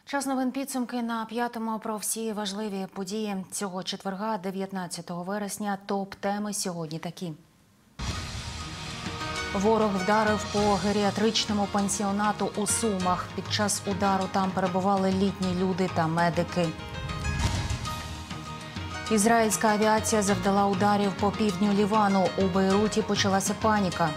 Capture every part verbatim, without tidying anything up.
Час новин підсумки на п'ятому про всі важливі події цього четверга, дев'ятнадцятого вересня. Топ-теми сьогодні такі. Ворог вдарив по геріатричному пансіонату у Сумах. Під час удару там перебували літні люди та медики. Ізраїльська авіація завдала ударів по півдню Лівану. У Бейруті почалася паніка.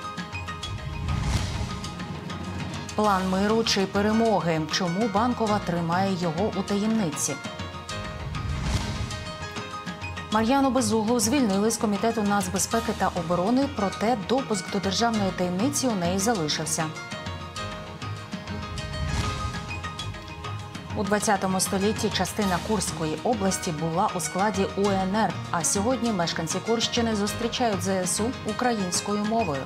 План миру чи перемоги? Чому Банкова тримає його у таємниці? Мар'яну Безуглу звільнили з Комітету нацбезпеки та оборони, проте допуск до державної таємниці у неї залишився. У ХХ столітті частина Курської області була у складі У Ен Ер, а сьогодні мешканці Курщини зустрічають Зе Ес У українською мовою.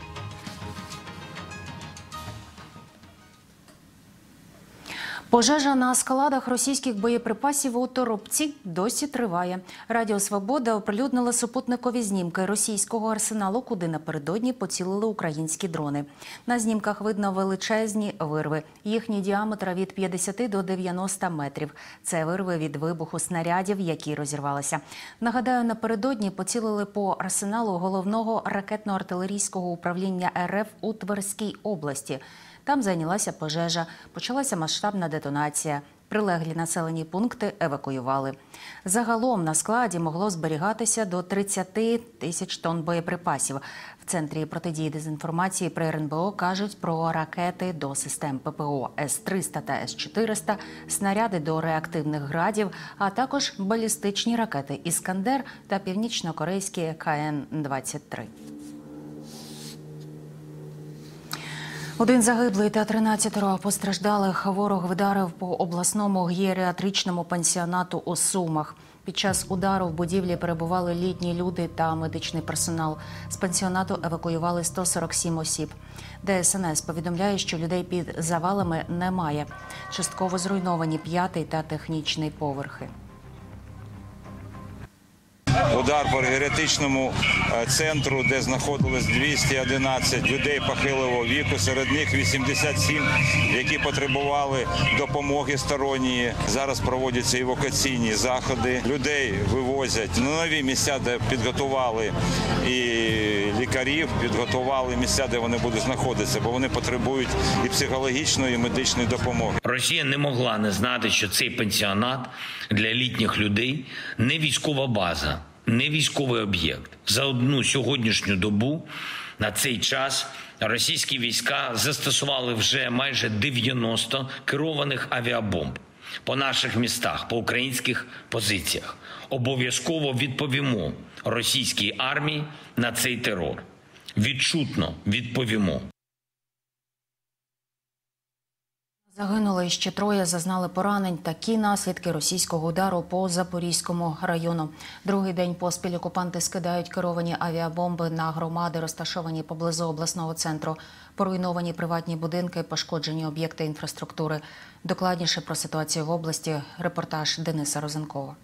Пожежа на складах російських боєприпасів у Торопці досі триває. Радіо «Свобода» оприлюднило супутникові знімки російського арсеналу, куди напередодні поцілили українські дрони. На знімках видно величезні вирви. Їхній діаметр від п'ятдесят до дев'яноста метрів. Це вирви від вибуху снарядів, які розірвалися. Нагадаю, напередодні поцілили по арсеналу головного ракетно-артилерійського управління Ер Еф у Тверській області. Там зайнялася пожежа, почалася масштабна детонація. Прилеглі населені пункти евакуювали. Загалом на складі могло зберігатися до тридцяти тисяч тонн боєприпасів. В Центрі протидії дезінформації при Ер Ен Бе О кажуть про ракети до систем Пе Пе О С триста та С чотириста, снаряди до реактивних градів, а також балістичні ракети «Іскандер» та північно-корейські Ка Ен двадцять три. Один загиблий та тринадцятеро постраждалих ворог вдарив по обласному геріатричному пансіонату у Сумах. Під час удару в будівлі перебували літні люди та медичний персонал. З пансіонату евакуювали сто сорок сім осіб. Де Ес Ен Ес повідомляє, що людей під завалами немає. Частково зруйновані п'ятий та технічний поверхи. Удар по геріатричному центру, де знаходилось двісті одинадцять людей похилого віку, серед них вісімдесят сім, які потребували допомоги сторонньої. Зараз проводяться евакуаційні заходи. Людей вивозять на нові місця, де підготували і лікарів, підготували місця, де вони будуть знаходитися, бо вони потребують і психологічної, і медичної допомоги. Росія не могла не знати, що цей пансіонат для літніх людей не військова база, не військовий об'єкт. За одну сьогоднішню добу на цей час російські війська застосували вже майже дев'яносто керованих авіабомб по наших містах, по українських позиціях. Обов'язково відповімо російській армії на цей терор. Відчутно відповімо. Загинули, ще троє зазнали поранень. Такі наслідки російського удару по Запорізькому району. Другий день поспіль окупанти скидають керовані авіабомби на громади, розташовані поблизу обласного центру. Поруйновані приватні будинки, пошкоджені об'єкти інфраструктури. Докладніше про ситуацію в області – репортаж Дениса Розенкова.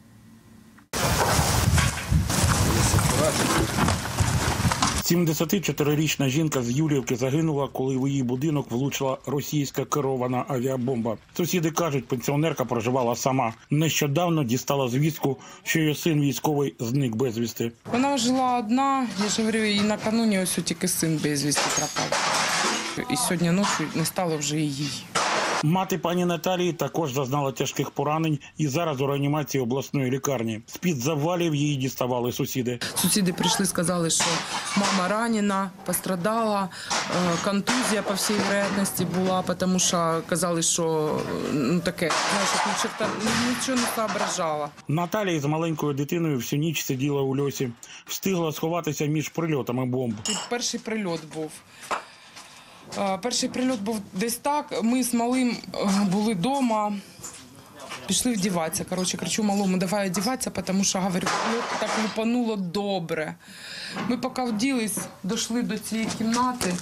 сімдесятичотирирічна жінка з Юліївки загинула, коли в її будинок влучила російська керована авіабомба. Сусіди кажуть, пенсіонерка проживала сама. Нещодавно дістала звістку, що її син військовий зник безвісти. Вона жила одна, я ж говорю, і накануні ось тільки син безвісти пропав. І сьогодні ночі не стало вже її. Мати пані Наталії також зазнала тяжких поранень і зараз у реанімації обласної лікарні. З-під завалів її діставали сусіди. Сусіди прийшли, сказали, що мама ранена, пострадала, контузія, по всій вероятності, була, тому що казали, що ну, таке, знаєш, нічого не соображала. Наталія з маленькою дитиною всю ніч сиділа у льосі. Встигла сховатися між прильотами бомб. Тут перший прильот був. Перший прильот був десь так, ми з малим були вдома, пішли вдіватися. Коротше, кричу малому, давай одіватися, тому що, говорю, так лупануло добре. Ми поки вділись, дійшли до цієї кімнати,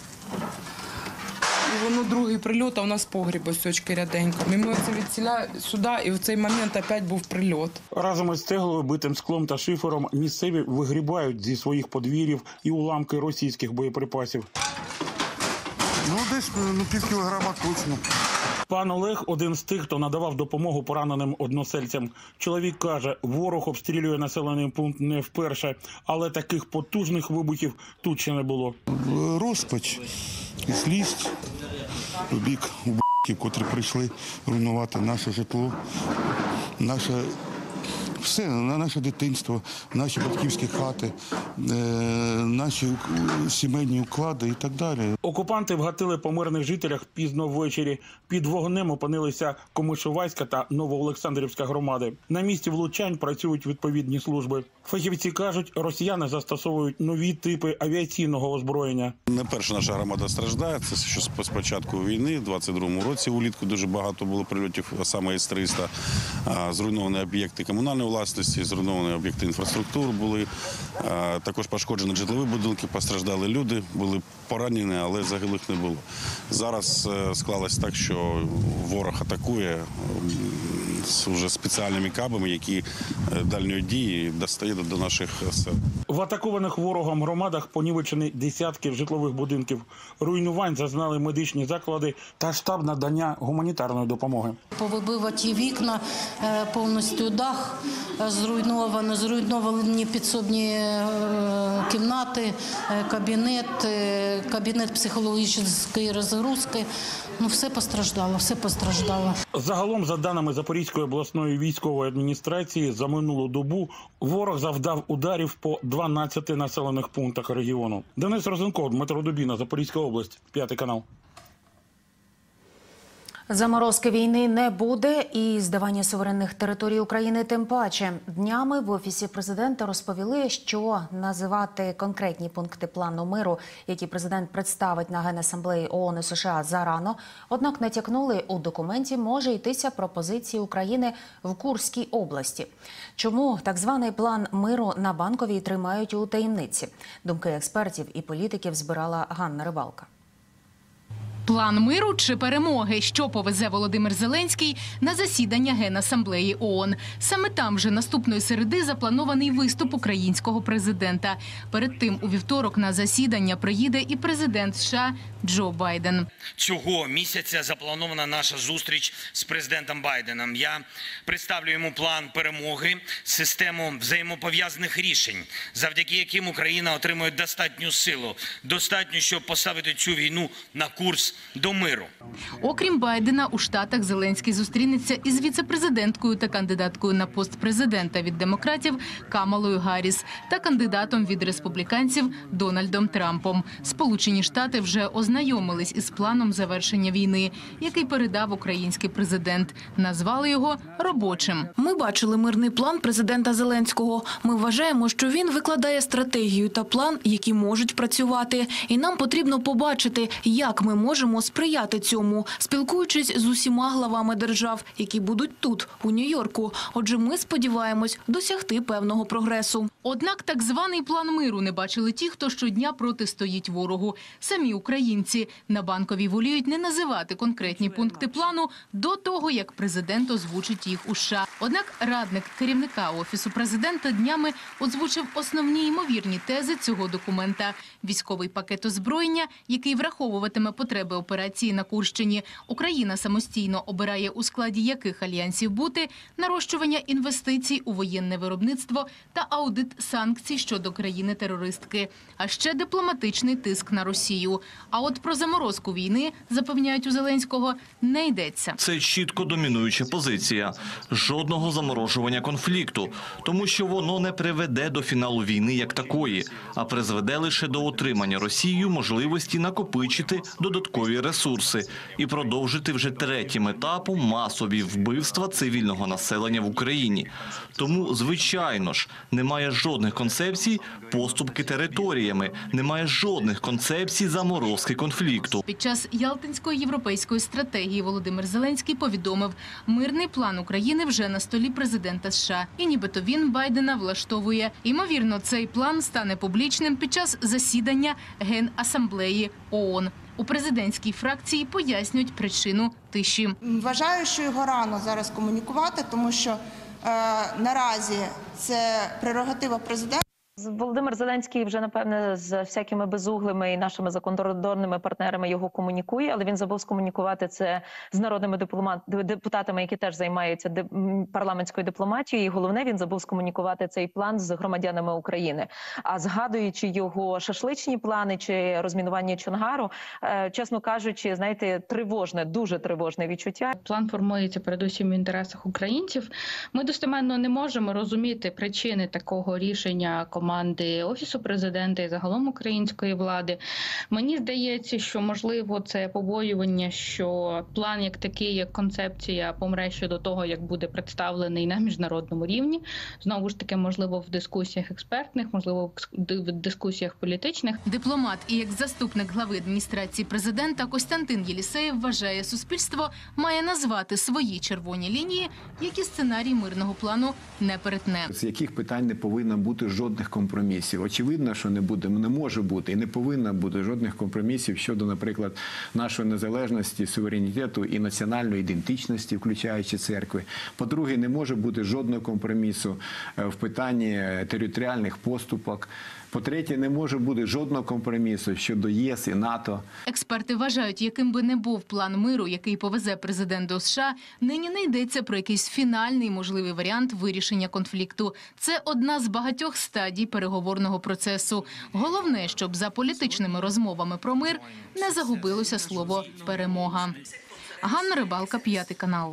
і воно другий прильот, а у нас погріб ось очки ряденько. І ми це відсіля сюди, і в цей момент опять був прильот. Разом із цеглою, битим склом та шифером місцеві вигрібають зі своїх подвір'їв і уламки російських боєприпасів. Ну, десь ну, пів кілограма точно. Пан Олег – один з тих, хто надавав допомогу пораненим односельцям. Чоловік каже, ворог обстрілює населений пункт не вперше, але таких потужних вибухів тут ще не було. Розпач і злість у бік уб**ків, котрі прийшли руйнувати наше житло, наше все, наше дитинство, наші батьківські хати, наші сімейні уклади і так далі. Окупанти вгатили по мирних жителях пізно ввечері. Під вогнем опинилися Комишувайська та Новоолександрівська громади. На місці влучань працюють відповідні служби. Фахівці кажуть, росіяни застосовують нові типи авіаційного озброєння. Не перша наша громада страждає. Це що з початку війни, в двадцять другому році улітку дуже багато було прильотів, а саме С триста. Зруйновані об'єкти комунальної власності, зруйновані об'єкти інфраструктури були. Також пошкоджені житлові будинки, постраждали люди, були поранені, але загиблих не було. Зараз склалось так, що ворог атакує вже спеціальними кабами, які дальньої дії достають до наших сел. В атакованих ворогом громадах понівечені десятки житлових будинків. Руйнувань зазнали медичні заклади та штаб надання гуманітарної допомоги. Повибиваті вікна, повністю дах зруйновано, зруйновані підсобні кімнати, кабінет, кабінет психологічної розгрузки. Ну, все постраждало, все постраждало. Загалом, за даними Запорізької обласної військової адміністрації, за минулу добу ворог завдав ударів по дванадцяти населених пунктах регіону. Денис Розенков, Дмитро Дубіна, Запорізька область, п'ятий канал. Заморозки війни не буде і здавання суверенних територій України тим паче. Днями в Офісі президента розповіли, що називати конкретні пункти плану миру, які президент представить на Генасамблеї ООН і США, зарано. Однак натякнули, у документі може йтися про позиції України в Курській області. Чому так званий план миру на Банковій тримають у таємниці? Думки експертів і політиків збирала Ганна Рибалка. План миру чи перемоги? Що повезе Володимир Зеленський на засідання Генасамблеї ООН? Саме там вже наступної середи запланований виступ українського президента. Перед тим у вівторок на засідання приїде і президент США Джо Байден. Цього місяця запланована наша зустріч з президентом Байденом. Я представлю йому план перемоги, систему взаємопов'язаних рішень, завдяки яким Україна отримує достатню силу, достатньо, щоб поставити цю війну на курс до миру. Окрім Байдена, у Штатах Зеленський зустрінеться із віце-президенткою та кандидаткою на пост президента від демократів Камалою Гарріс та кандидатом від республіканців Дональдом Трампом. Сполучені Штати вже ознайомились із планом завершення війни, який передав український президент. Назвали його робочим. Ми бачили мирний план президента Зеленського. Ми вважаємо, що він викладає стратегію та план, які можуть працювати. І нам потрібно побачити, як ми можемо сприяти цьому, спілкуючись з усіма главами держав, які будуть тут, у Нью-Йорку. Отже, ми сподіваємось досягти певного прогресу. Однак так званий план миру не бачили ті, хто щодня протистоїть ворогу. Самі українці на Банковій воліють не називати конкретні пункти плану до того, як президент озвучить їх у США. Однак радник керівника Офісу президента днями озвучив основні ймовірні тези цього документа. Військовий пакет озброєння, який враховуватиме потреби операції на Курщині. Україна самостійно обирає, у складі яких альянсів бути, нарощування інвестицій у воєнне виробництво та аудит санкцій щодо країни-терористки. А ще дипломатичний тиск на Росію. А от про заморозку війни, запевняють у Зеленського, не йдеться. Це чітко домінуюча позиція. Жодного заморожування конфлікту, тому що воно не приведе до фіналу війни як такої, а призведе лише до отримання Росією можливості накопичити додаткові ресурси і продовжити вже третім етапом масові вбивства цивільного населення в Україні. Тому, звичайно ж, немає жодних концепцій поступки територіями, немає жодних концепцій заморозки конфлікту. Під час Ялтинської європейської стратегії Володимир Зеленський повідомив, мирний план України вже на столі президента США. І нібито він Байдена влаштовує. Ймовірно, цей план стане публічним під час засідання Генасамблеї ООН. У президентській фракції пояснюють причину тиші. Вважаю, що його рано зараз комунікувати, тому що е, наразі це прерогатива президента Володимир Зеленський вже, напевне, з всякими безуглими і нашими закордонними партнерами його комунікує, але він забув скомунікувати це з народними депутатами, які теж займаються парламентською дипломатією. І головне, він забув скомунікувати цей план з громадянами України. А згадуючи його шашличні плани чи розмінування Чонгару, чесно кажучи, знаєте, тривожне, дуже тривожне відчуття. План формується передусім в інтересах українців. Ми достеменно не можемо розуміти причини такого рішення команди Офісу Президента і загалом української влади. Мені здається, що, можливо, це побоювання, що план як такий, як концепція помре ще до того, як буде представлений на міжнародному рівні. Знову ж таки, можливо, в дискусіях експертних, можливо, в дискусіях політичних. Дипломат і екс-заступник глави адміністрації президента Костянтин Єлісеєв вважає, суспільство має назвати свої червоні лінії, які сценарій мирного плану не перетне. З яких питань не повинно бути жодних компромісів. Очевидно, що не буде, не може бути і не повинно бути жодних компромісів щодо, наприклад, нашої незалежності, суверенітету і національної ідентичності, включаючи церкви. По-друге, не може бути жодного компромісу в питанні територіальних поступок. По-третє, не може бути жодного компромісу щодо ЄС і НАТО. Експерти вважають, яким би не був план миру, який повезе президент до США, нині не йдеться про якийсь фінальний можливий варіант вирішення конфлікту. Це одна з багатьох стадій переговорного процесу. Головне, щоб за політичними розмовами про мир не загубилося слово «перемога». Ганна Рибалка, П'ятий канал.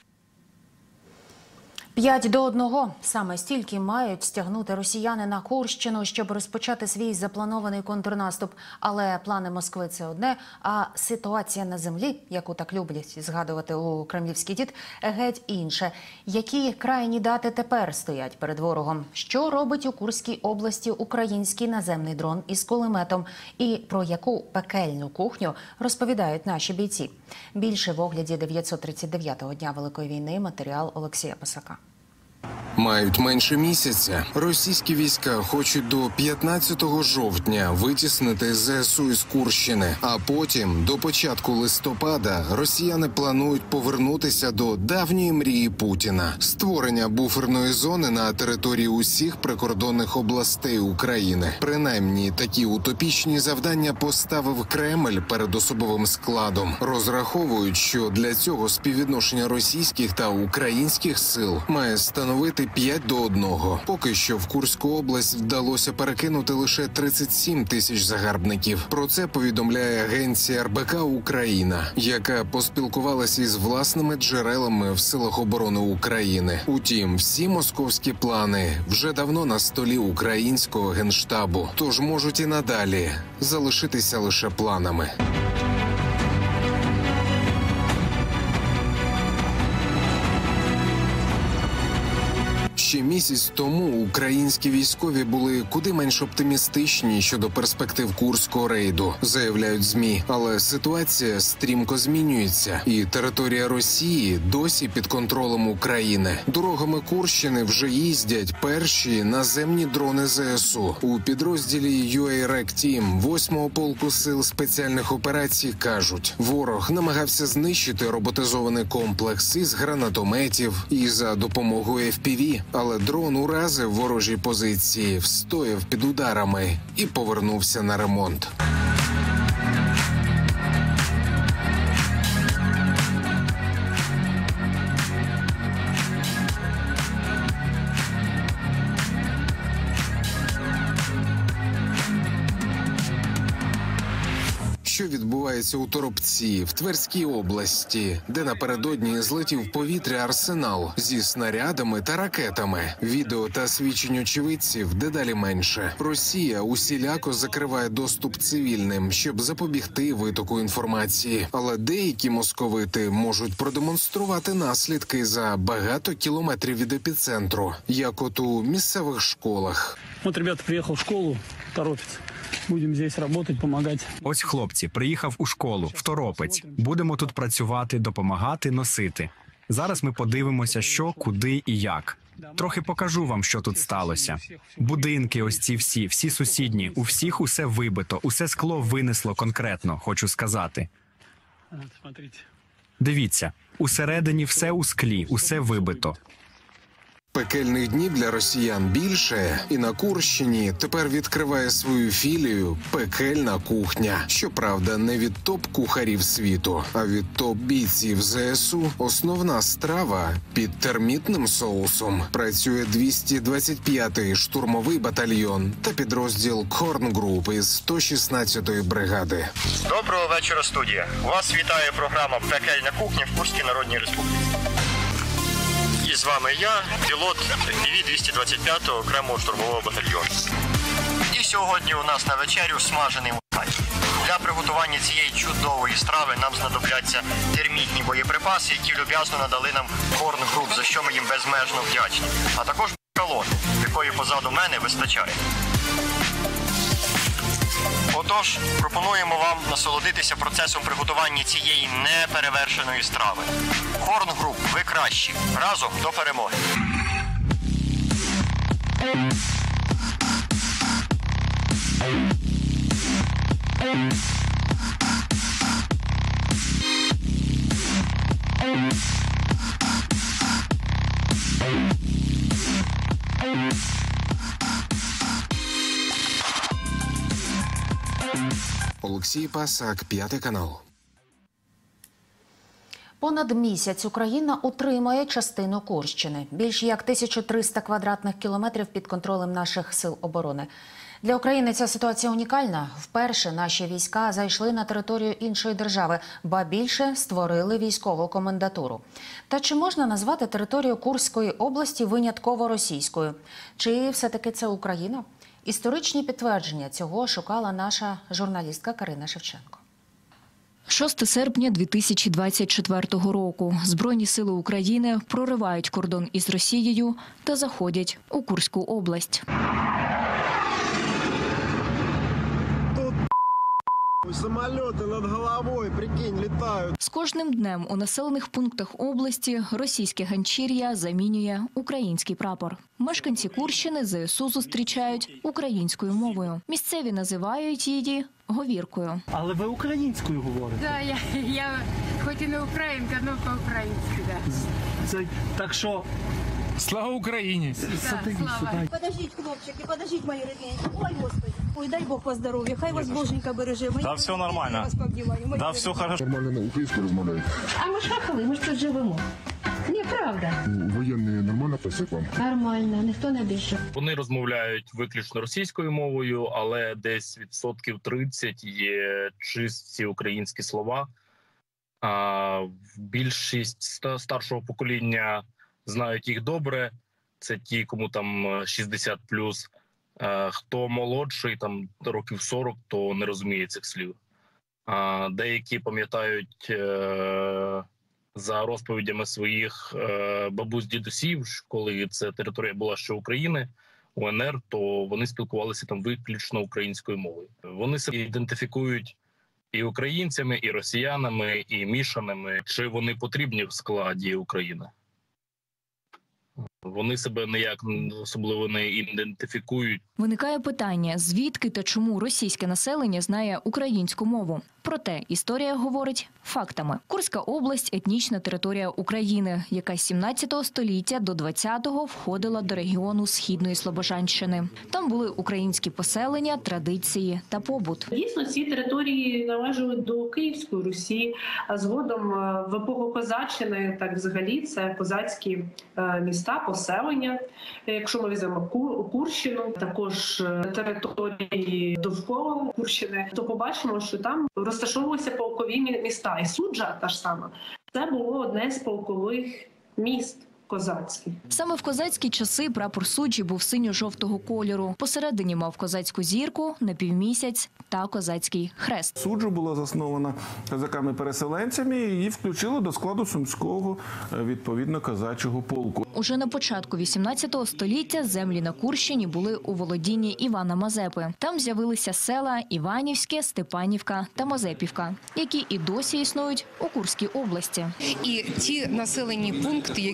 П'ять до одного. Саме стільки мають стягнути росіяни на Курщину, щоб розпочати свій запланований контрнаступ. Але плани Москви – це одне, а ситуація на землі, яку так люблять згадувати у кремлівський дід, геть інше. Які крайні дати тепер стоять перед ворогом? Що робить у Курській області український наземний дрон із кулеметом? І про яку пекельну кухню розповідають наші бійці? Більше в огляді дев'ятсот тридцять дев'ятого дня Великої війни матеріал Олексія Писака. Мають менше місяця. Російські війська хочуть до п'ятнадцятого жовтня витіснити ЗСУ із Курщини. А потім, до початку листопада, росіяни планують повернутися до давньої мрії Путіна – створення буферної зони на території усіх прикордонних областей України. Принаймні, такі утопічні завдання поставив Кремль перед особовим складом. Розраховують, що для цього співвідношення російських та українських сил має становити п'ять до одного. Поки що в Курську область вдалося перекинути лише тридцять сім тисяч загарбників. Про це повідомляє агенція ар бе ка «Україна», яка поспілкувалася із власними джерелами в силах оборони України. Утім, всі московські плани вже давно на столі українського генштабу, тож можуть і надалі залишитися лише планами. Ще місяць тому українські військові були куди менш оптимістичні щодо перспектив Курського рейду, заявляють ЗМІ. Але ситуація стрімко змінюється, і територія Росії досі під контролем України. Дорогами Курщини вже їздять перші наземні дрони зе ес у. У підрозділі ю ей рек Team восьмого полку сил спеціальних операцій кажуть, ворог намагався знищити роботизований комплекс із гранатометів і за допомогою еф пі ві. Але дрон уразив ворожі позиції, встояв під ударами і повернувся на ремонт. Що відбувається у Торопці, в Тверській області, де напередодні злетів в повітря арсенал зі снарядами та ракетами. Відео та свідчень очевидців дедалі менше. Росія усіляко закриває доступ цивільним, щоб запобігти витоку інформації. Але деякі московити можуть продемонструвати наслідки за багато кілометрів від епіцентру, як от у місцевих школах. От ребята приїхав в школу, торопиться. Будемо тут працювати, допомагати. Ось хлопці, приїхав у школу, в Торопець. Будемо тут працювати, допомагати, носити. Зараз ми подивимося, що, куди і як. Трохи покажу вам, що тут сталося. Будинки ось ці всі, всі сусідні, у всіх усе вибито, усе скло винесло конкретно, хочу сказати. Дивіться, усередині все у склі, усе вибито. Пекельних днів для росіян більше, і на Курщині тепер відкриває свою філію «Пекельна кухня». Щоправда, не від топ-кухарів світу, а від топ-бійців зе ес у. Основна страва під термітним соусом. Працює двісті двадцять п'ятий штурмовий батальйон та підрозділ Корн Груп із сто шістнадцятої бригади. Доброго вечора, студія. Вас вітає програма «Пекельна кухня» в Курській Народній Республіці. І з вами я, пілот пі ві двісті двадцять п'ятого окремого штурмового батальйону. І сьогодні у нас на вечерю смажений мухай. Для приготування цієї чудової страви нам знадобляться термітні боєприпаси, які люб'язно надали нам Корн Груп, за що ми їм безмежно вдячні. А також колони, якої позаду мене вистачає. Отож, пропонуємо вам насолодитися процесом приготування цієї неперевершеної страви. Корн Груп, ви кращі. Разом до перемоги. Олексій Пасак, п'ятий канал. Понад місяць Україна утримує частину Курщини. Більш як тисячу триста квадратних кілометрів під контролем наших сил оборони. Для України ця ситуація унікальна. Вперше наші війська зайшли на територію іншої держави, ба більше створили військову комендатуру. Та чи можна назвати територію Курської області винятково російською? Чи все-таки це Україна? Історичні підтвердження цього шукала наша журналістка Карина Шевченко. шостого серпня дві тисячі двадцять четвертого року. Збройні сили України проривають кордон із Росією та заходять у Курську область. Самоліти над головою, прикинь, літають. З кожним днем у населених пунктах області російське ганчір'я замінює український прапор. Мешканці Курщини зе ес у зустрічають українською мовою. Місцеві називають її говіркою. Але ви українською говорите? Так, я, я хоч і не українка, але по-українськи, так. Це, так що... Слава Україні! Подождіть, хлопчики, подождіть, мої рідненькі. Ой, Господи. Ой, дай Бог вас здоров'я, хай вас Боженька береже. Та все нормально. Та все хорошо. Нормально на українську розмовляють. А ми ж хахали, ми ж тут живемо. Ні, правда. Воєнні нормально писать вам? Нормально, ніхто не більше. Вони розмовляють виключно російською мовою, але десь відсотків тридцять є чисті українські слова. А більшість старшого покоління знають їх добре. Це ті, кому там шістдесят плюс. Хто молодший, там років сорок, то не розуміє цих слів. Деякі пам'ятають за розповідями своїх бабусь-дідусів, коли ця територія була ще України, у ен ер, то вони спілкувалися там виключно українською мовою. Вони себе ідентифікують і українцями, і росіянами, і мішаними. Чи вони потрібні в складі України? Вони себе ніяк особливо не ідентифікують. Виникає питання, звідки та чому російське населення знає українську мову. Проте історія говорить фактами. Курська область – етнічна територія України, яка з сімнадцятого століття до двадцятого входила до регіону Східної Слобожанщини. Там були українські поселення, традиції та побут. Дійсно, ці території належали до Київської Русі, а згодом в епоху козаччини, так взагалі, це козацькі міста, поселення. Якщо ми візьмемо Курщину, також території довкола Курщини, то побачимо, що там розташовувалися полкові міста. І Суджа та ж сама. Це було одне з полкових міст козацьких. Саме в козацькі часи прапор Суджі був синьо-жовтого кольору. Посередині мав козацьку зірку, напівмісяць та козацький хрест. Суджа була заснована козаками-переселенцями і її включили до складу Сумського, відповідно, козачого полку. Уже на початку вісімнадцятого століття землі на Курщині були у володінні Івана Мазепи. Там з'явилися села Іванівське, Степанівка та Мазепівка, які і досі існують у Курській області. І ті населені пункти, які він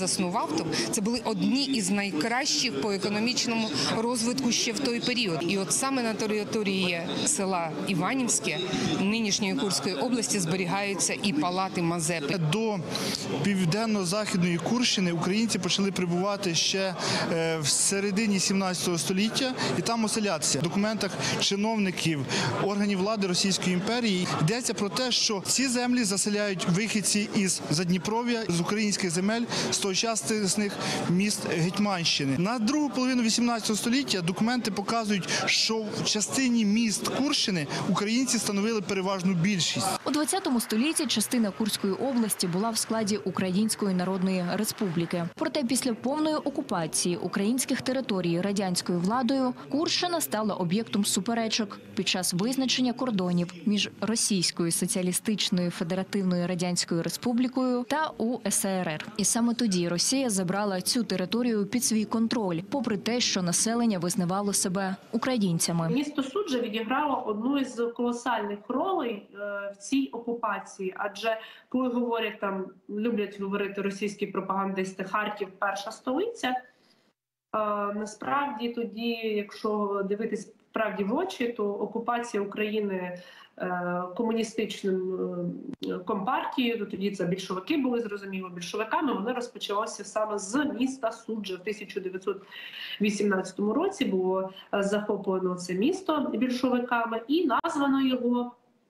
заснував, то це були одні із найкращих по економічному розвитку ще в той період. І от саме на території села Іванівське нинішньої Курської області зберігаються і палати Мазепи. До південно-західної Курщини українці почали прибувати ще в середині сімнадцятого століття і там оселятися. В документах чиновників органів влади Російської імперії йдеться про те, що ці землі заселяють вихідці із Задніпров'я, з українських земель, з тогочасних міст Гетьманщини. На другу половину вісімнадцятого століття документи показують, що в частині міст Курщини українці становили переважну більшість. У двадцятому столітті частина Курської області була в складі Української Народної Республіки. Проте після повної окупації українських територій радянською владою Курщина стала об'єктом суперечок під час визначення кордонів між Російською Соціалістичною Федеративною Радянською Республікою та У С Р Р. І саме тоді Росія забрала цю територію під свій контроль, попри те, що населення визнавало себе українцями. Місто Суджа відіграло одну із колосальних ролей в цій окупації, адже коли говорять там, люблять говорити російські пропагандисти, Харків – перша столиця, насправді тоді, якщо дивитись правді в очі, то окупація України комуністичним компартією, то тоді це більшовики були, зрозуміло, більшовиками, вони розпочалося саме з міста Суджа. В тисяча дев'ятсот вісімнадцятому році було захоплено це місто більшовиками і названо його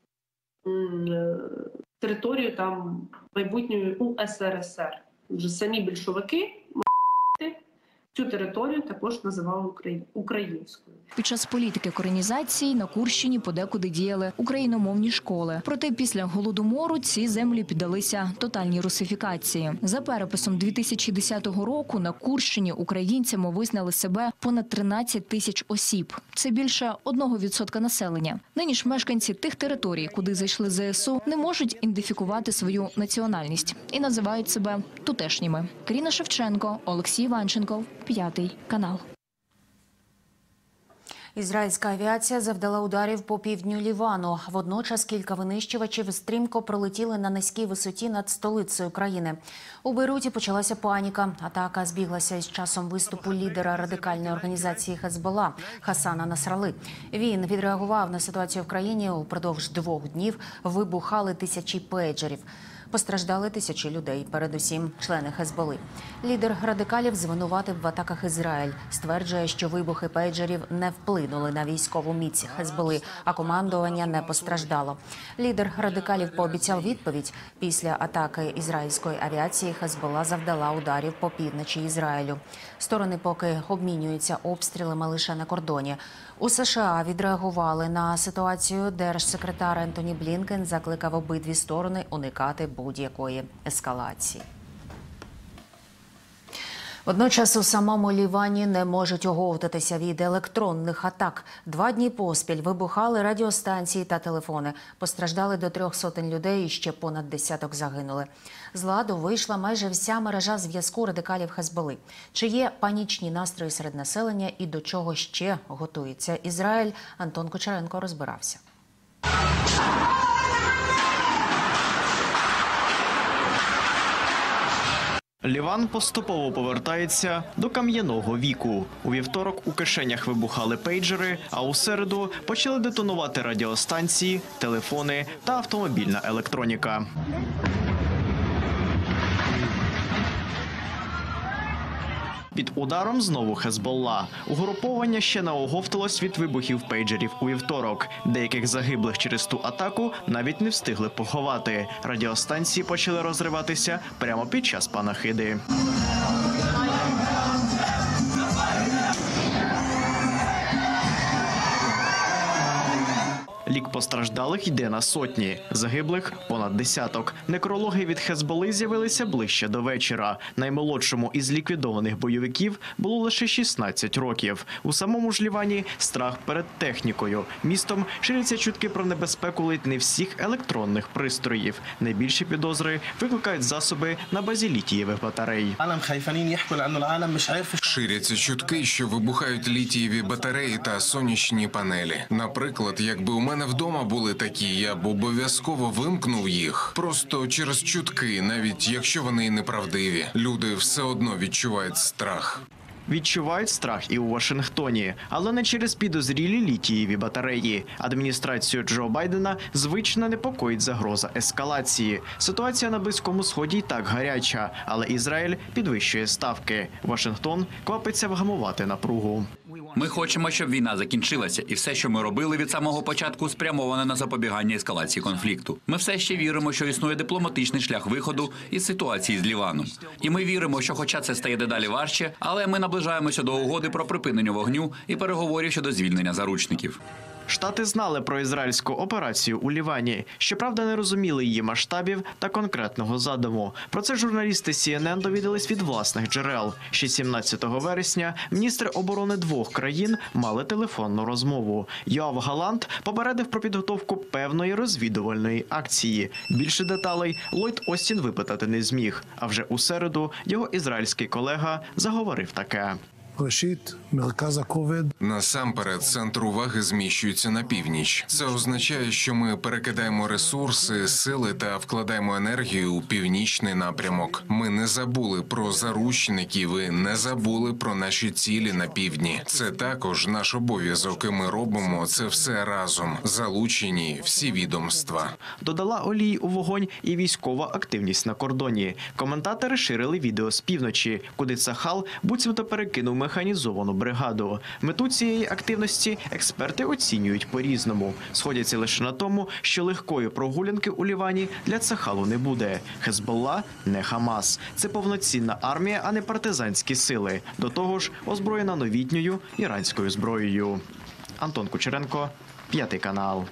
територію там майбутньої У С Р С Р. Вже самі більшовики цю територію також називали українською. Під час політики коренізації на Курщині подекуди діяли україномовні школи. Проте після Голодомору ці землі піддалися тотальній русифікації. За переписом дві тисячі десятого року на Курщині українцями визнали себе понад тринадцять тисяч осіб. Це більше одного відсотка населення. Нині ж мешканці тих територій, куди зайшли З С У, не можуть ідентифікувати свою національність і називають себе тутешніми. Каріна Шевченко, Олексій Іванченко, П'ятий канал. Ізраїльська авіація завдала ударів по півдню Лівану. Водночас кілька винищувачів стрімко пролетіли на низькій висоті над столицею країни. У Бейруті почалася паніка. Атака збіглася із часом виступу лідера радикальної організації Хезболла Хасана Насралли. Він відреагував на ситуацію в країні. Упродовж двох днів вибухали тисячі пейджерів. Постраждали тисячі людей, передусім члени Хезболли. Лідер радикалів звинуватив в атаках Ізраїль. Стверджує, що вибухи пейджерів не вплинули на військову міць Хезболли, а командування не постраждало. Лідер радикалів пообіцяв відповідь. Після атаки ізраїльської авіації Хезболла завдала ударів по півночі Ізраїлю. Сторони поки обмінюються обстрілами лише на кордоні. У США відреагували на ситуацію. Держсекретар Ентоні Блінкен закликав обидві сторони уникати будь-якої ескалації. Водночас у самому Лівані не можуть оговтатися від електронних атак. Два дні поспіль вибухали радіостанції та телефони. Постраждали до трьох сотень людей і ще понад десяток загинули. З ладу вийшла майже вся мережа зв'язку радикалів Хезболли. Чи є панічні настрої серед населення і до чого ще готується Ізраїль? Антон Кучеренко розбирався. Ліван поступово повертається до кам'яного віку. У вівторок у кишенях вибухали пейджери, а у середу почали детонувати радіостанції, телефони та автомобільна електроніка. Під ударом знову Хезболла. Угруповання ще не оговталось від вибухів пейджерів у вівторок. Деяких загиблих через ту атаку навіть не встигли поховати. Радіостанції почали розриватися прямо під час панахиди. Лік постраждалих йде на сотні, загиблих – понад десяток. Некрологи від Хезболли з'явилися ближче до вечора. Наймолодшому із ліквідованих бойовиків було лише шістнадцять років. У самому ж Лівані страх перед технікою. Містом ширяться чутки про небезпеку ледь не всіх електронних пристроїв. Найбільші підозри викликають засоби на базі літієвих батарей. Ширяться чутки, що вибухають літієві батареї та сонячні панелі. Наприклад, якби у мене мене вдома були такі, я б обов'язково вимкнув їх. Просто через чутки, навіть якщо вони і неправдиві. Люди все одно відчувають страх. Відчувають страх і у Вашингтоні, але не через підозрілі літієві батареї. Адміністрацію Джо Байдена звично непокоїть загроза ескалації. Ситуація на Близькому Сході й так гаряча, але Ізраїль підвищує ставки. Вашингтон квапиться вгамувати напругу. Ми хочемо, щоб війна закінчилася, і все, що ми робили від самого початку, спрямоване на запобігання ескалації конфлікту. Ми все ще віримо, що існує дипломатичний шлях виходу із ситуації з Ліваном. І ми віримо, що хоча це стає дедалі важче, але ми наближаємося до угоди про припинення вогню і переговорів щодо звільнення заручників. Штати знали про ізраїльську операцію у Лівані. Щоправда, не розуміли її масштабів та конкретного задуму. Про це журналісти Сі Ен Ен довідались від власних джерел. Ще сімнадцятого вересня міністри оборони двох країн мали телефонну розмову. Йоав Галант попередив про підготовку певної розвідувальної акції. Більше деталей Ллойд Остін випитати не зміг. А вже у середу його ізраїльський колега заговорив таке. Насамперед, центр уваги зміщується на північ. Це означає, що ми перекидаємо ресурси, сили та вкладаємо енергію у північний напрямок. Ми не забули про заручників і не забули про наші цілі на півдні. Це також наш обов'язок, і ми робимо це все разом. Залучені всі відомства. Додала олії у вогонь і військова активність на кордоні. Коментатори ширили відео з півночі, куди Цахал буцімто перекинув механізовану бригаду. Мету цієї активності експерти оцінюють по-різному. Сходяться лише на тому, що легкої прогулянки у Лівані для Цахалу не буде. Хезболла – не Хамас. Це повноцінна армія, а не партизанські сили. До того ж, озброєна новітньою іранською зброєю. Антон Кучеренко, П'ятий канал.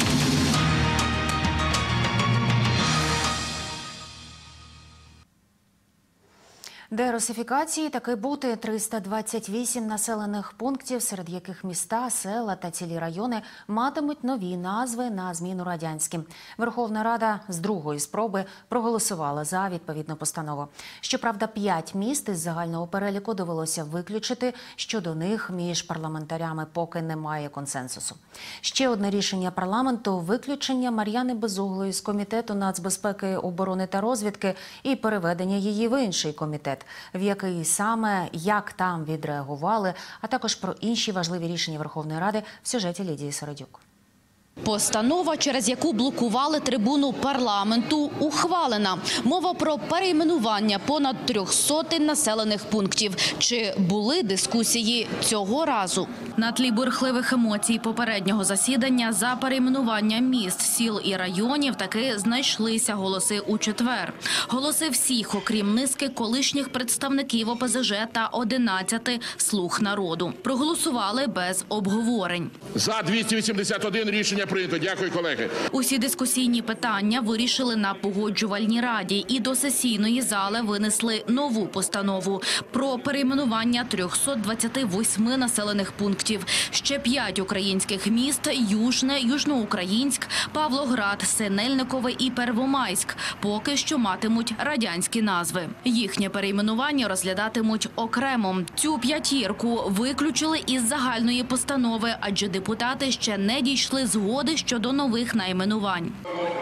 Дерусифікації таки бути. триста двадцять вісім населених пунктів, серед яких міста, села та цілі райони матимуть нові назви на зміну радянським. Верховна Рада з другої спроби проголосувала за відповідну постанову. Щоправда, п'ять міст із загального переліку довелося виключити. Щодо них між парламентарями поки немає консенсусу. Ще одне рішення парламенту – виключення Мар'яни Безуглої з Комітету нацбезпеки, оборони та розвідки і переведення її в інший комітет, в який саме, як там відреагували, а також про інші важливі рішення Верховної Ради в сюжеті Лідії Середюк. Постанова, через яку блокували трибуну парламенту, ухвалена. Мова про перейменування понад трьох сотень населених пунктів. Чи були дискусії цього разу? На тлі бурхливих емоцій попереднього засідання за перейменування міст, сіл і районів таки знайшлися голоси у четвер. Голоси всіх, окрім низки колишніх представників О Пе Зе Же та одинадцяти «Слуг народу». Проголосували без обговорень. За двісті вісімдесят один рішення прийнято. Дякую, колеги. Усі дискусійні питання вирішили на погоджувальній раді і до сесійної зали винесли нову постанову про перейменування трьохсот двадцяти восьми населених пунктів. Ще п'ять українських міст – Южне, Южноукраїнськ, Павлоград, Синельникове і Первомайськ – поки що матимуть радянські назви. Їхнє перейменування розглядатимуть окремо. Цю п'ятірку виключили із загальної постанови, адже депутати ще не дійшли згоди щодо нових найменувань.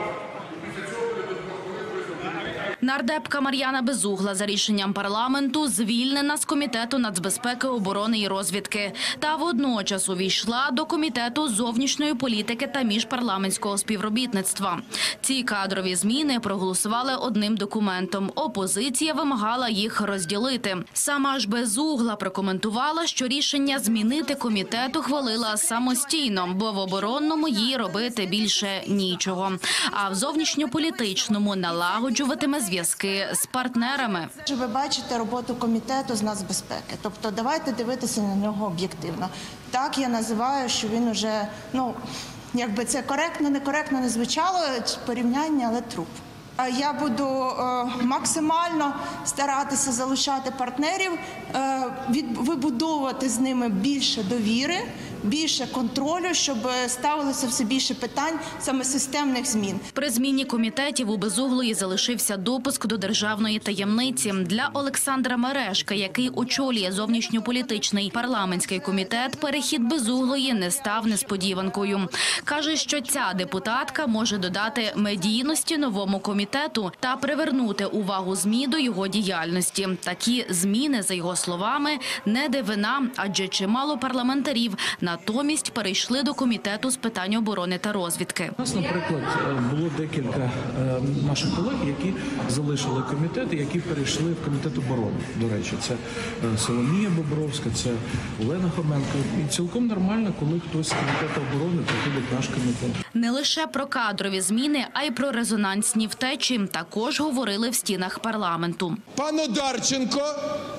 Нардепка Мар'яна Безугла за рішенням парламенту звільнена з Комітету нацбезпеки, оборони і розвідки. Та водночас увійшла до Комітету зовнішньої політики та міжпарламентського співробітництва. Ці кадрові зміни проголосували одним документом. Опозиція вимагала їх розділити. Сама ж Безугла прокоментувала, що рішення змінити комітет ухвалила самостійно, бо в оборонному їй робити більше нічого. А в зовнішньополітичному налагоджуватиме зв'язки з партнерами. Ви бачите роботу комітету з нацбезпеки. Тобто давайте дивитися на нього об'єктивно. Так я називаю, що він уже, ну, якби це коректно, некоректно не звучало, порівняння, але труп. Я буду е, максимально старатися залучати партнерів, е, від, вибудовувати з ними більше довіри, більше контролю, щоб ставилося все більше питань саме системних змін. При зміні комітетів у Безуглої залишився допуск до державної таємниці. Для Олександра Мережка, який очолює зовнішньополітичний парламентський комітет, перехід Безуглої не став несподіванкою. Каже, що ця депутатка може додати медійності новому комітету та привернути увагу ЗМІ до його діяльності. Такі зміни, за його словами, не дивина, адже чимало парламентарів натомість перейшли до комітету з питань оборони та розвідки. У нас, наприклад, було декілька наших колег, які залишили комітет і які перейшли в комітет оборони. До речі, це Соломія Бобровська, це Олена Хоменко. І цілком нормально, коли хтось з комітету оборони приходить в наш комітет. Не лише про кадрові зміни, а й про резонансні втечі також говорили в стінах парламенту. Пан Одарченко,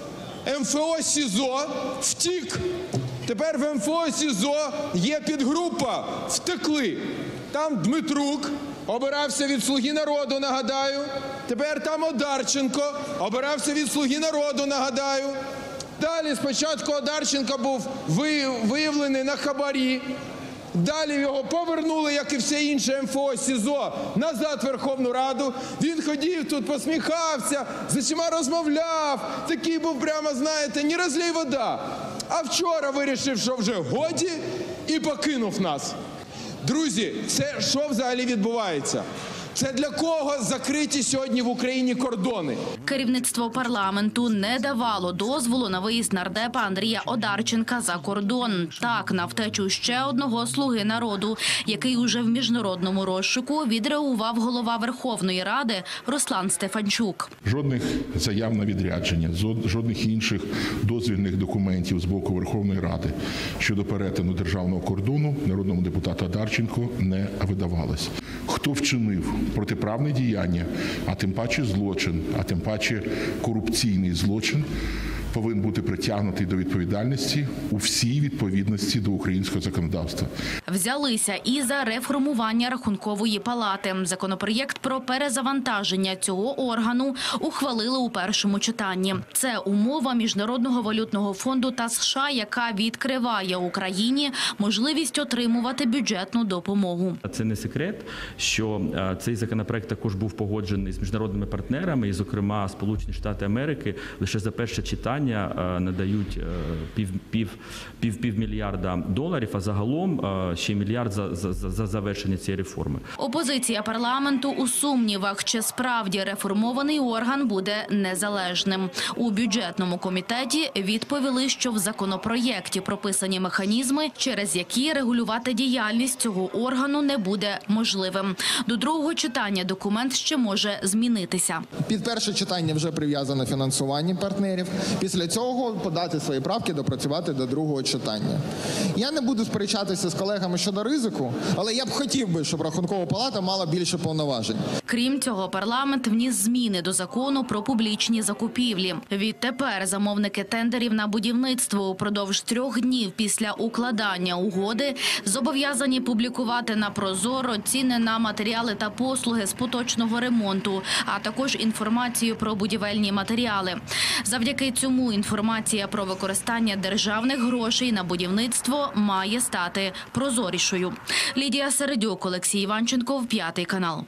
ем еф о СІЗО, втік. Тепер в ем еф о СІЗО є підгрупа, втекли. Там Дмитрук обирався від «Слуги народу», нагадаю. Тепер там Одарченко обирався від «Слуги народу», нагадаю. Далі спочатку Одарченко був виявлений на хабарі. Далі його повернули, як і все інше ем еф о СІЗО, назад в Верховну Раду. Він ходив тут, посміхався, з усіма розмовляв. Такий був прямо, знаєте, не розлій вода. А вчора вирішив, що вже годі, і покинув нас. Друзі, це що взагалі відбувається? Це для кого закриті сьогодні в Україні кордони? Керівництво парламенту не давало дозволу на виїзд нардепа Андрія Одарченка за кордон. Так, на втечу ще одного «Слуги народу», який уже в міжнародному розшуку, відреагував голова Верховної Ради Руслан Стефанчук. Жодних заяв на відрядження, жодних інших дозвільних документів з боку Верховної Ради щодо перетину державного кордону народному депутату Одарченку не видавалось. Хто вчинив протиправне діяння, а тим паче злочин, а тим паче корупційний злочин, повинен бути притягнутий до відповідальності у всій відповідності до українського законодавства. Взялися і за реформування Рахункової палати. Законопроєкт про перезавантаження цього органу ухвалили у першому читанні. Це умова Міжнародного валютного фонду та США, яка відкриває Україні можливість отримувати бюджетну допомогу. Це не секрет, що цей законопроект також був погоджений з міжнародними партнерами, і, зокрема, Сполучені Штати Америки лише за перше читання надають пів, пів, пів, пів мільярда доларів, а загалом ще мільярд за, за, за завершення цієї реформи. Опозиція парламенту у сумнівах, чи справді реформований орган буде незалежним. У бюджетному комітеті відповіли, що в законопроєкті прописані механізми, через які регулювати діяльність цього органу не буде можливим. До другого читання документ ще може змінитися. Під перше читання вже прив'язано фінансування партнерів. Після цього подати свої правки, допрацювати до другого читання. Я не буду сперечатися з колегами щодо ризику, але я б хотів би, щоб Рахункова палата мала більше повноважень. Крім цього, парламент вніс зміни до закону про публічні закупівлі. Відтепер замовники тендерів на будівництво упродовж трьох днів після укладання угоди зобов'язані публікувати на Прозоро ціни на матеріали та послуги з поточного ремонту, а також інформацію про будівельні матеріали. Завдяки цьому інформація про використання державних грошей на будівництво має стати прозорішою. Лідія Середюк, Олексій Іванченко, П'ятий канал.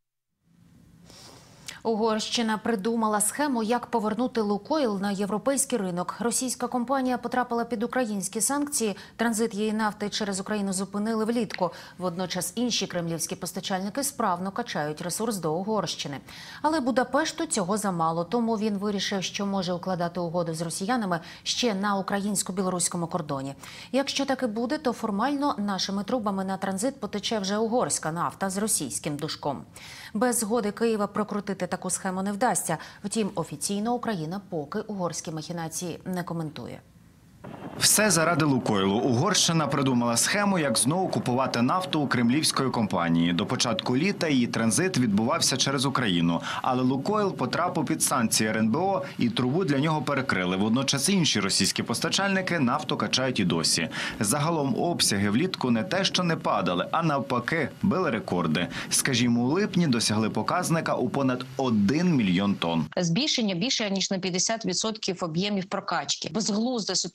Угорщина придумала схему, як повернути «Лукойл» на європейський ринок. Російська компанія потрапила під українські санкції. Транзит її нафти через Україну зупинили влітку. Водночас інші кремлівські постачальники справно качають ресурс до Угорщини. Але Будапешту цього замало, тому він вирішив, що може укладати угоду з росіянами ще на українсько-білоруському кордоні. Якщо так і буде, то формально нашими трубами на транзит потече вже угорська нафта з російським душком. Без згоди Києва прокрутити таку схему не вдасться. Втім, офіційно Україна поки угорські махінації не коментує. Все заради «Лукойлу». Угорщина придумала схему, як знову купувати нафту у кремлівської компанії. До початку літа її транзит відбувався через Україну. Але «Лукойл» потрапив під санкції ер ен бе о і трубу для нього перекрили. Водночас інші російські постачальники нафту качають і досі. Загалом обсяги влітку не те, що не падали, а навпаки били рекорди. Скажімо, у липні досягли показника у понад один мільйон тонн. Збільшення більше, ніж на п'ятдесят відсотків об'ємів прокачки. Безглузда ситуація,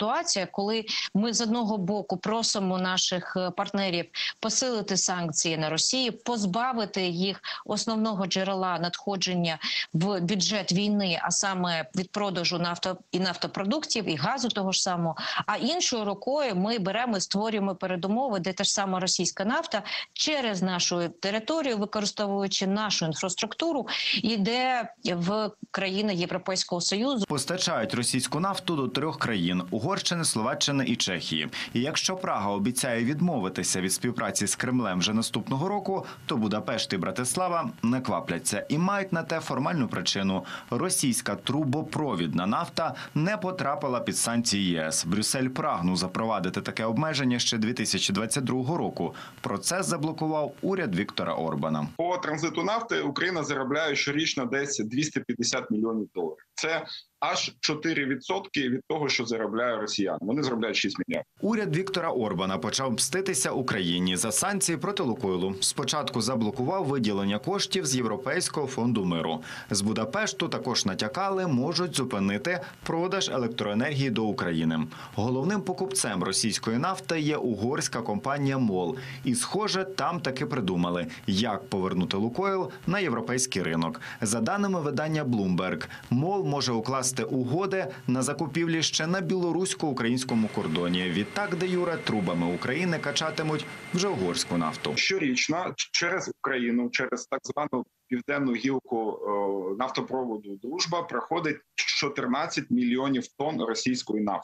коли ми з одного боку просимо наших партнерів посилити санкції на Росію, позбавити їх основного джерела надходження в бюджет війни, а саме від продажу нафто і нафтопродуктів, і газу того ж самого, а іншою рукою ми беремо і створюємо передумови, де та ж сама російська нафта через нашу територію, використовуючи нашу інфраструктуру, йде в країни Європейського Союзу. Постачають російську нафту до трьох країн – Угорщини, Словаччини і Чехії. І якщо Прага обіцяє відмовитися від співпраці з Кремлем вже наступного року, то Будапешт і Братислава не квапляться і мають на те формальну причину. Російська трубопровідна нафта не потрапила під санкції ЄС. Брюссель прагнув запровадити таке обмеження ще дві тисячі двадцять другого року. Процес заблокував уряд Віктора Орбана. По транзиту нафти Україна заробляє щорічно десь двісті п'ятдесят мільйонів доларів. Це аж чотири відсотки від того, що заробляє росіяни. Вони заробляють шість мільярдів. Уряд Віктора Орбана почав мститися Україні за санкції проти Лукойлу. Спочатку заблокував виділення коштів з Європейського фонду миру. З Будапешту також натякали, можуть зупинити продаж електроенергії до України. Головним покупцем російської нафти є угорська компанія МОЛ. І, схоже, там таки придумали, як повернути Лукойл на європейський ринок. За даними видання Bloomberg, МОЛ може укласти угоди на закупівлі ще на білорусько-українському кордоні. Відтак, де юре, трубами України качатимуть вже угорську нафту. Щорічно через Україну, через так звану південну гілку нафтопроводу «Дружба» проходить чотирнадцять мільйонів тонн російської нафти.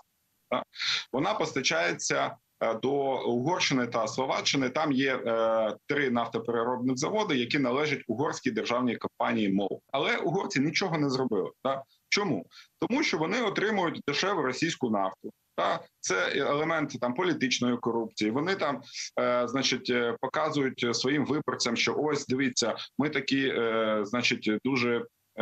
Вона постачається до Угорщини та Словаччини. Там є е, три нафтопереробних заводи, які належать угорській державній компанії МОЛ. Але угорці нічого не зробили. Так? Чому? Тому що вони отримують дешеву російську нафту. Та це елемент там політичної корупції. Вони там, е, значить, показують своїм виборцям, що ось дивіться, ми такі, е, значить, дуже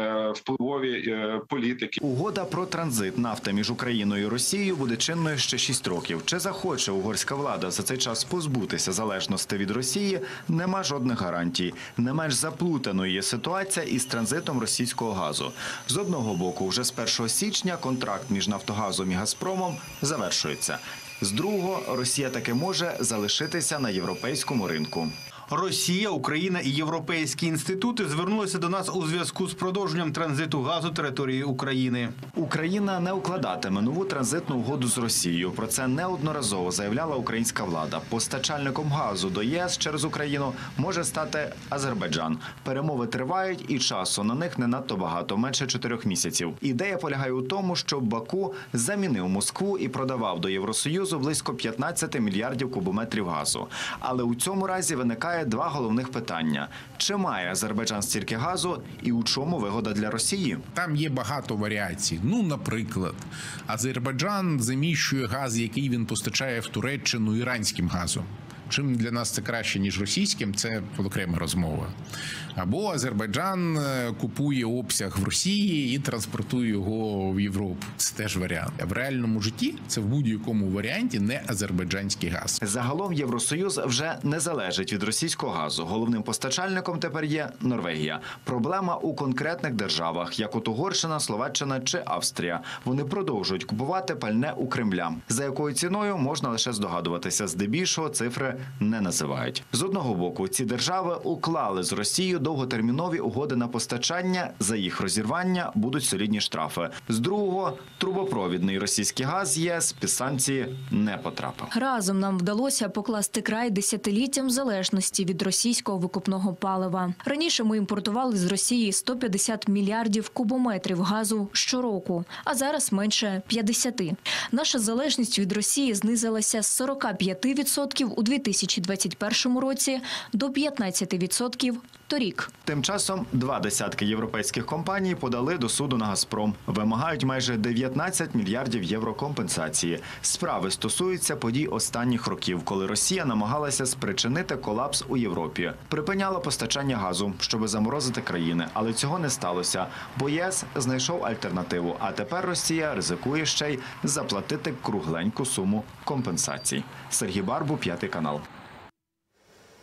впливові політики. Угода про транзит нафти між Україною і Росією буде чинною ще шість років. Чи захоче угорська влада за цей час позбутися залежності від Росії, нема жодних гарантій. Не менш заплутаною є ситуація із транзитом російського газу. З одного боку, вже з першого січня контракт між Нафтогазом і Газпромом завершується. З другого, Росія таки може залишитися на європейському ринку. Росія, Україна і європейські інститути звернулися до нас у зв'язку з продовженням транзиту газу територією України. Україна не укладатиме нову транзитну угоду з Росією. Про це неодноразово заявляла українська влада. Постачальником газу до ЄС через Україну може стати Азербайджан. Перемови тривають і часу на них не надто багато, менше чотирьох місяців. Ідея полягає у тому, що Баку замінив Москву і продавав до Євросоюзу близько п'ятнадцять мільярдів кубометрів газу. Але у цьому разі виникає два головних питання. Чи має Азербайджан стільки газу і у чому вигода для Росії? Там є багато варіацій. Ну, наприклад, Азербайджан заміщує газ, який він постачає в Туреччину, іранським газом. Чим для нас це краще, ніж російським, це окрема розмова. Або Азербайджан купує обсяг в Росії і транспортує його в Європу. Це теж варіант. А в реальному житті це в будь-якому варіанті не азербайджанський газ. Загалом Євросоюз вже не залежить від російського газу. Головним постачальником тепер є Норвегія. Проблема у конкретних державах, як от Угорщина, Словаччина чи Австрія. Вони продовжують купувати пальне у Кремля. За якою ціною, можна лише здогадуватися. Здебільшого цифри не називають. З одного боку, ці держави уклали з Росією довготермінові угоди на постачання, за їх розірвання будуть солідні штрафи. З другого, трубопровідний російський газ з ЄС під санкції не потрапив. Разом нам вдалося покласти край десятиліттям залежності від російського викопного палива. Раніше ми імпортували з Росії сто п'ятдесят мільярдів кубометрів газу щороку, а зараз менше п'ятдесят. Наша залежність від Росії знизилася з сорока п'яти відсотків у дві тисячі двадцять першому році до п'ятнадцяти відсотків торік. Тим часом два десятки європейських компаній подали до суду на «Газпром». Вимагають майже дев'ятнадцять мільярдів євро компенсації. Справи стосуються подій останніх років, коли Росія намагалася спричинити колапс у Європі. Припиняла постачання газу, щоб заморозити країни, але цього не сталося, бо ЄС знайшов альтернативу, а тепер Росія ризикує ще й заплатити кругленьку суму компенсацій. Сергій Барбу, П'ятий канал.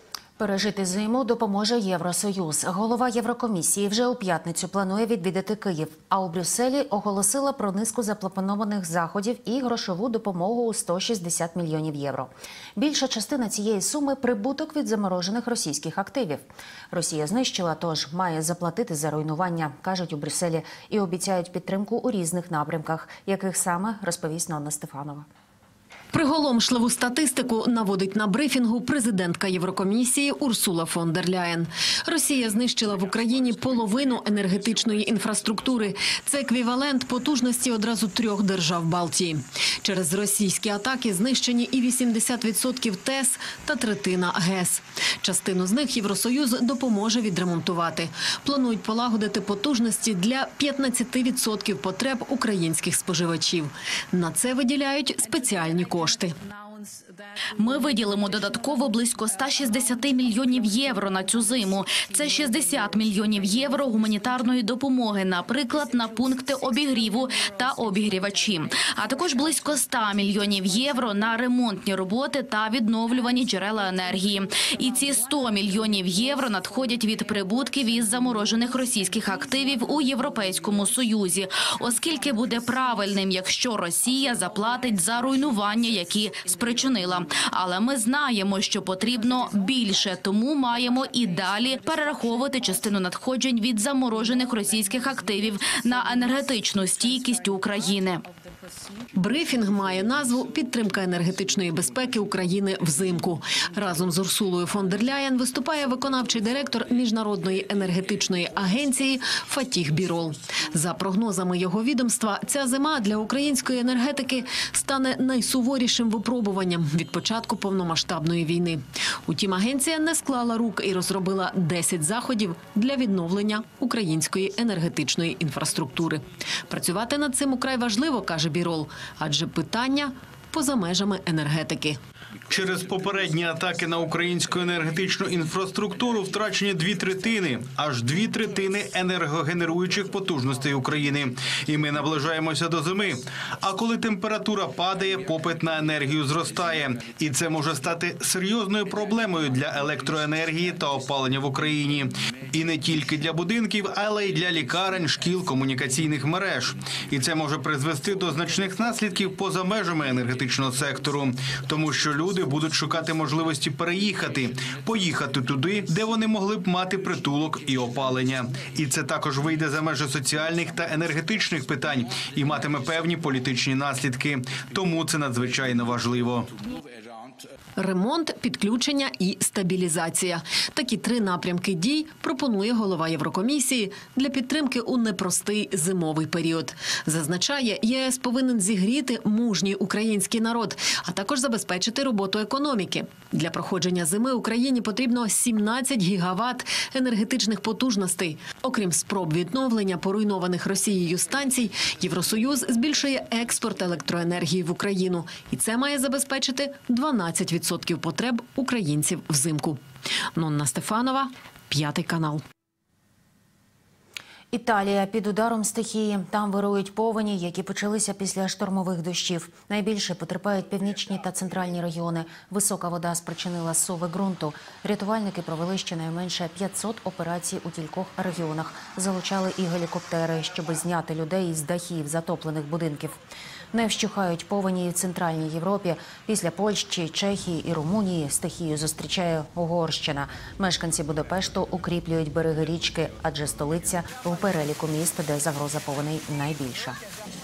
Пережити зиму допоможе Євросоюз. Голова Єврокомісії вже у п'ятницю планує відвідати Київ, а у Брюсселі оголосила про низку запропонованих заходів і грошову допомогу у сто шістдесят мільйонів євро. Більша частина цієї суми – прибуток від заморожених російських активів. Росія знищила, тож має заплатити за руйнування, кажуть у Брюсселі, і обіцяють підтримку у різних напрямках, яких саме розповість Нонна Стефанова. Приголомшливу статистику наводить на брифінгу президентка Єврокомісії Урсула фон дер Ляєн. Росія знищила в Україні половину енергетичної інфраструктури. Це еквівалент потужності одразу трьох держав Балтії. Через російські атаки знищені і вісімдесят відсотків ТЕС та третина ГЕС. Частину з них Євросоюз допоможе відремонтувати. Планують полагодити потужності для п'ятнадцяти відсотків потреб українських споживачів. На це виділяють спеціальні кошти. Кошти. Ми виділимо додатково близько ста шістдесяти мільйонів євро на цю зиму. Це шістдесят мільйонів євро гуманітарної допомоги, наприклад, на пункти обігріву та обігрівачі. А також близько ста мільйонів євро на ремонтні роботи та відновлювані джерела енергії. І ці сто мільйонів євро надходять від прибутків із заморожених російських активів у Європейському Союзі, оскільки буде правильним, якщо Росія заплатить за руйнування, які спричинила. Але ми знаємо, що потрібно більше, тому маємо і далі перераховувати частину надходжень від заморожених російських активів на енергетичну стійкість України. Брифінг має назву «Підтримка енергетичної безпеки України взимку». Разом з Урсулою фон дер Ляєн виступає виконавчий директор Міжнародної енергетичної агенції Фатіх Бірол. За прогнозами його відомства, ця зима для української енергетики стане найсуворішим випробуванням від початку повномасштабної війни. Утім, агенція не склала рук і розробила десять заходів для відновлення української енергетичної інфраструктури. Працювати над цим украй важливо, каже Бірол, адже питання поза межами енергетики. Через попередні атаки на українську енергетичну інфраструктуру втрачені дві третини, аж дві третини енергогенеруючих потужностей України. І ми наближаємося до зими. А коли температура падає, попит на енергію зростає. І це може стати серйозною проблемою для електроенергії та опалення в Україні. І не тільки для будинків, але й для лікарень, шкіл, комунікаційних мереж. І це може призвести до значних наслідків поза межами енергетичного сектору. Тому що люди будуть шукати можливості переїхати, поїхати туди, де вони могли б мати притулок і опалення. І це також вийде за межі соціальних та енергетичних питань і матиме певні політичні наслідки. Тому це надзвичайно важливо. Ремонт, підключення і стабілізація. Такі три напрямки дій пропонує голова Єврокомісії для підтримки у непростий зимовий період. Зазначає, ЄС повинен зігріти мужній український народ, а також забезпечити роботу економіки. Для проходження зими Україні потрібно сімнадцять гігават енергетичних потужностей. Окрім спроб відновлення поруйнованих Росією станцій, Євросоюз збільшує експорт електроенергії в Україну. І це має забезпечити дванадцять відсотків потреб українців взимку. Нонна Стефанова, П'ятий канал. Італія під ударом стихії. Там вирують повені, які почалися після штормових дощів. Найбільше потерпають північні та центральні регіони. Висока вода спричинила зсуви ґрунту. Рятувальники провели щонайменше п'ятсот операцій у кількох регіонах. Залучали і гелікоптери, щоб зняти людей із дахів затоплених будинків. Не вщухають повені і в Центральній Європі. Після Польщі, Чехії і Румунії стихію зустрічає Угорщина. Мешканці Будапешту укріплюють береги річки, адже столиця в переліку міст, де загроза повеней найбільша.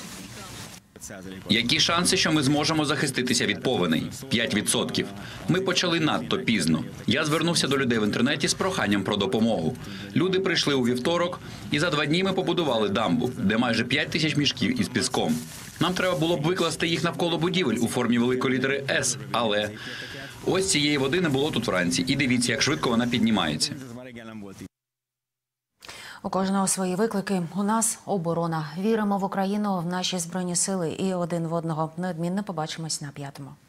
Які шанси, що ми зможемо захиститися від повеней? п'ять відсотків. Ми почали надто пізно. Я звернувся до людей в інтернеті з проханням про допомогу. Люди прийшли у вівторок, і за два дні ми побудували дамбу, де майже п'ять тисяч мішків із піском. Нам треба було б викласти їх навколо будівель у формі великої літери «С», але ось цієї води не було тут вранці. І дивіться, як швидко вона піднімається. У кожного свої виклики. У нас оборона. Віримо в Україну, в наші Збройні Сили і один в одного. Неодмінно побачимось на П'ятому.